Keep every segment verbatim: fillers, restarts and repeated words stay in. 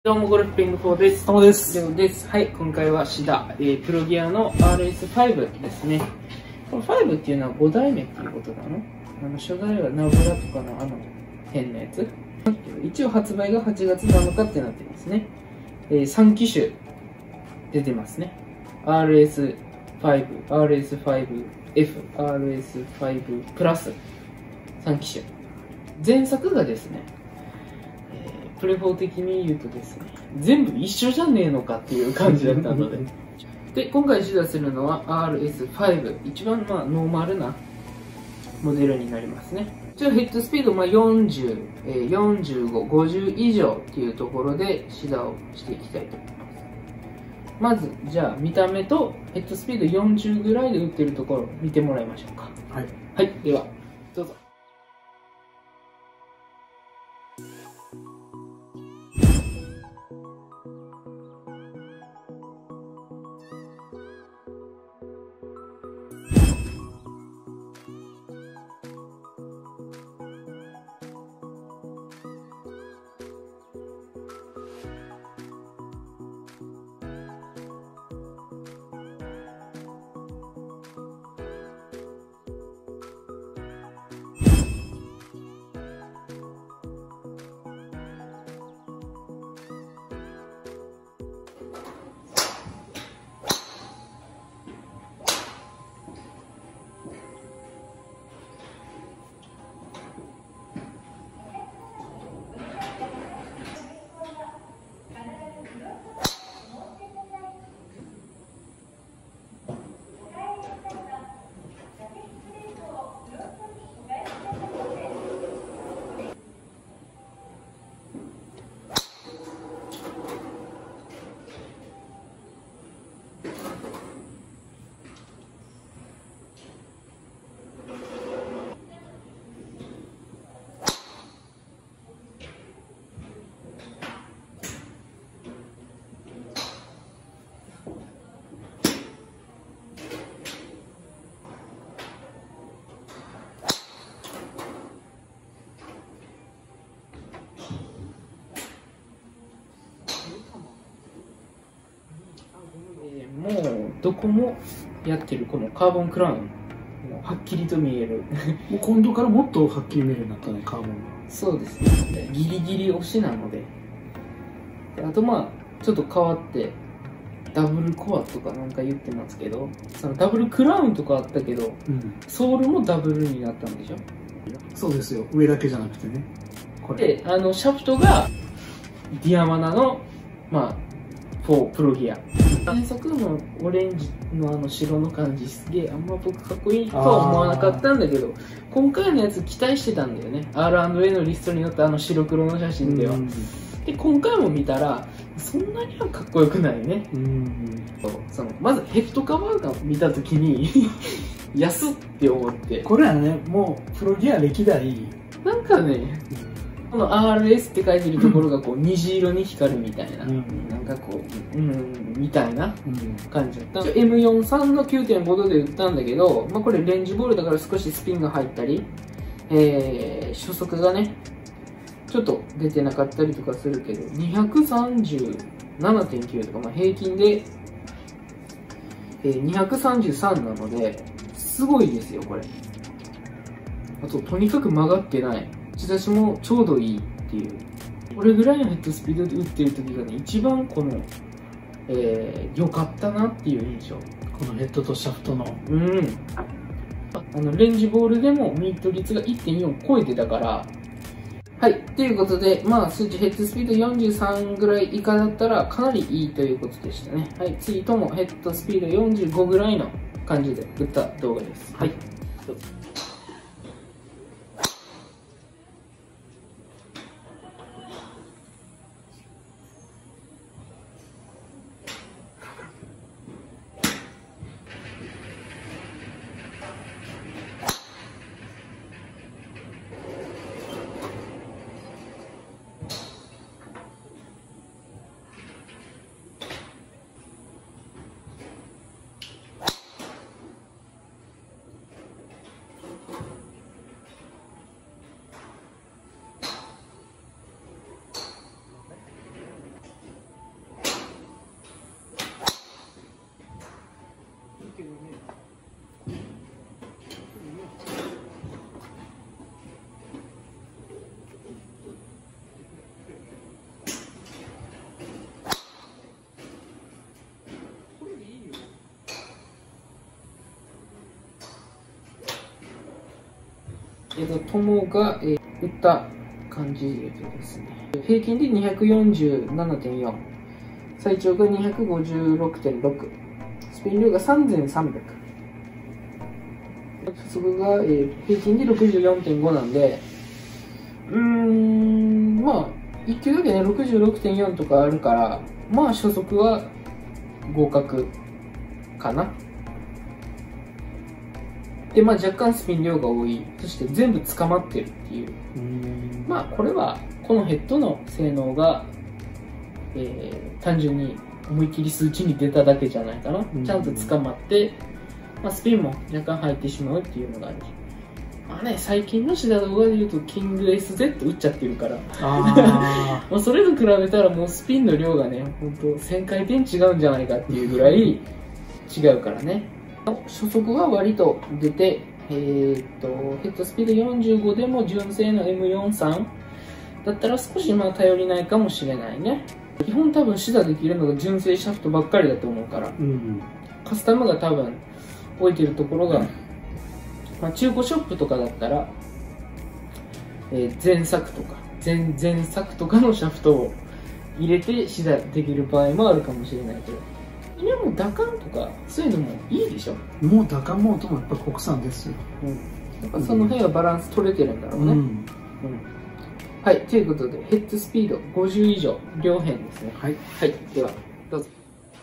どうも、ゴルフペングフォーです。 どうもです。 りょうです。はい、今回はシダ、えー、プロギアの アールエスファイブ ですね。このファイブっていうのはご代目っていうことなのあの、初代はナブラとかのあの、変なやつ。一応発売がはちがつなのかってなってますね。えー、さん機種出てますね。アールエスファイブ、アールエスファイブエフ、アールエスファイブプラス、さん機種。前作がですね、プレフォー的に言うとですね、全部一緒じゃねえのかっていう感じだったので。で、今回指導するのは アールエスファイブ。一番まあノーマルなモデルになりますね。一応ヘッドスピードまあよんじゅう、えー、よんじゅうご、ごじゅう以上っていうところで指導をしていきたいと思います。まず、じゃあ見た目とヘッドスピードよんじゅうぐらいで打ってるところを見てもらいましょうか。 はい。 はい、では、どうぞ。もうどこもやってるこのカーボンクラウン、はっきりと見えるもう今度からもっとはっきり見えるようになったね、カーボンが。 そうですね、ギリギリ押しなので。あとまあちょっと変わってダブルコアとかなんか言ってますけど、そのダブルクラウンとかあったけど、うん、ソールもダブルになったんでしょ。 そうですよ、上だけじゃなくてね。 これであのシャフトがディアマナのまあフォープロギア。前作のオレンジのあの白の感じすげえあんま僕かっこいいとは思わなかったんだけど、今回のやつ期待してたんだよね。 アールアンドエー のリストに載ったあの白黒の写真では。で今回も見たらそんなにはかっこよくないね。うんそうそのまずヘッドカバーが見た時に安って思って、 これはねもうプロギア歴代なんかね、この アールエス って書いてるところがこう虹色に光るみたいな、うん、なんかこう、うん、みたいな感じだった。エムよんじゅうさん の きゅうてんご 度で打ったんだけど、まあ、これレンジボールだから少しスピンが入ったり、えー、初速がね、ちょっと出てなかったりとかするけど、にひゃくさんじゅうななてんきゅうとか、まあ、平均で、えー、にひゃくさんじゅうさんなので、すごいですよ、これ。あと、とにかく曲がってない。打ち出しもちょうどいいっていう。これぐらいのヘッドスピードで打ってる時がね、一番この、えー、良かったなっていう印象。 このヘッドとシャフトの。 うん。あの、レンジボールでもミート率が いってんよん 超えてたから、はい。ということで、まあ、数値ヘッドスピードよんじゅうさんぐらい以下だったらかなりいいということでしたね。はい。次ともヘッドスピードよんじゅうごぐらいの感じで打った動画です。はい。どうぞ。 えっと、友が、えー、打った感じでですね、平均で にひゃくよんじゅうななてんよん、最長が にひゃくごじゅうろくてんろく、スピン量がさんぜんさんびゃく、初速が、えー、平均で ろくじゅうよんてんご なんで、うーん、まあ、いっきゅうだけね、ろくじゅうろくてんよんとかあるから、まあ、初速は合格かな。で、まあ、若干スピン量が多い。そして全部捕まってるっていう。まあ、これは、このヘッドの性能が、えー、単純に思いっきり数値に出ただけじゃないかな。ちゃんと捕まって、まあ、スピンも若干入ってしまうっていうのがある。まあね、最近のシダ動画で言うと、キング エスゼット 打っちゃってるから。あもうそれと比べたらもうスピンの量がね、ほんとせんかいてん違うんじゃないかっていうぐらい違うからね。初速は割と出て、えー、っと、ヘッドスピードよんじゅうごでも純正の エムよんじゅうさん だったら少しまあ頼りないかもしれないね。基本多分シダできるのが純正シャフトばっかりだと思うから、うん、カスタムが多分置いてるところが、まあ、中古ショップとかだったら、えー、前作とか前前作とかのシャフトを入れてシダできる場合もあるかもしれないけど、でも打感とかそういうのもいいでしょ。 もう打感も音もやっぱ国産ですよ。 うん、やっぱその辺はバランス取れてるんだろうね。うんうん、はい、ということでヘッドスピードごじゅう以上両辺ですね。はい、はい、ではどうぞ。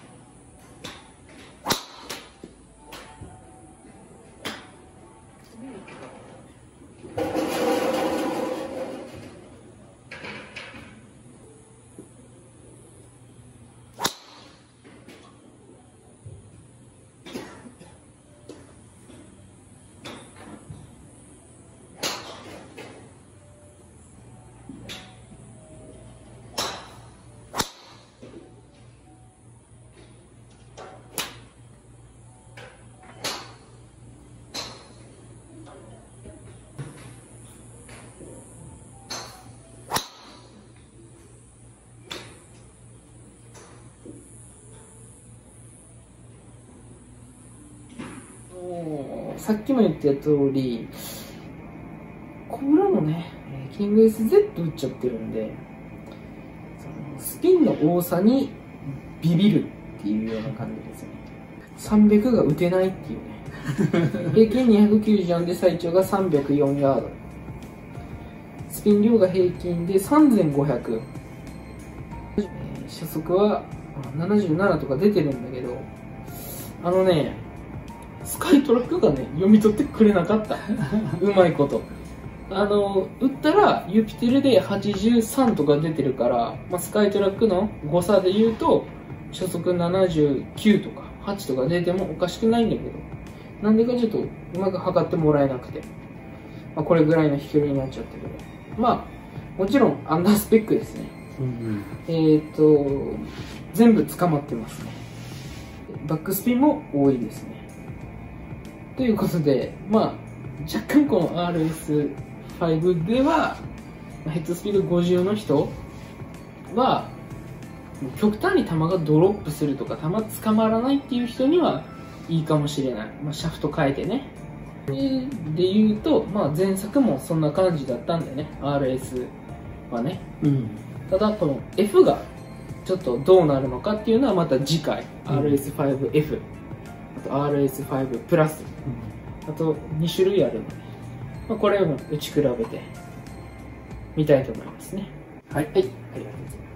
さっきも言った通り、コブラもね、キング エスゼット 打っちゃってるんで、スピンの多さにビビるっていうような感じですね。さんびゃくが打てないっていうね。平均にひゃくきゅうじゅうよんで最長がさんびゃくよんヤード。スピン量が平均でさんぜんごひゃく。初速はななじゅうななとか出てるんだけど、あのね、スカイトラックがね、読み取ってくれなかった。うまいこと。あの、打ったら、ユピテルではちじゅうさんとか出てるから、まあ、スカイトラックの誤差で言うと、初速ななじゅうきゅうとかはちとか出てもおかしくないんだけど、なんでかちょっとうまく測ってもらえなくて、まあ、これぐらいの飛距離になっちゃったけど、まあ、もちろんアンダースペックですね。うんうん、えっと、全部捕まってますね。バックスピンも多いですね。ということで、まあ、若干この アールエスファイブ では、ヘッドスピードごじゅうの人は、極端に球がドロップするとか、球捕まらないっていう人にはいいかもしれない。まあ、シャフト変えてね。で言うと、まあ、前作もそんな感じだったんでね、アールエス はね。うん、ただ、この F がちょっとどうなるのかっていうのはまた次回、うん、アールエスファイブエフ。あと アールエスファイブプラス、あとに種類あるので、まあ、これを打ち比べてみたいと思いますね。はい、はい、ありがとうございます。